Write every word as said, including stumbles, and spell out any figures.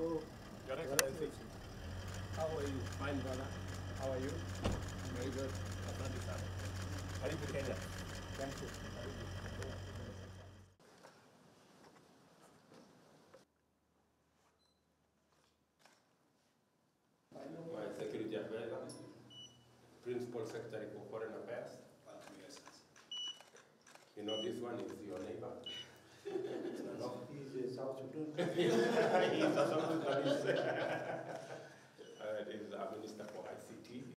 Oh, Your Excellency. how are you? Fine, brother. How are you? Very good. Asante sana. Karibu Kenya. Thank you. My security advisor, Principal Secretary for Foreign Affairs. You know, this one is your neighbor. He's a South Sudan. He's a South Sudanese.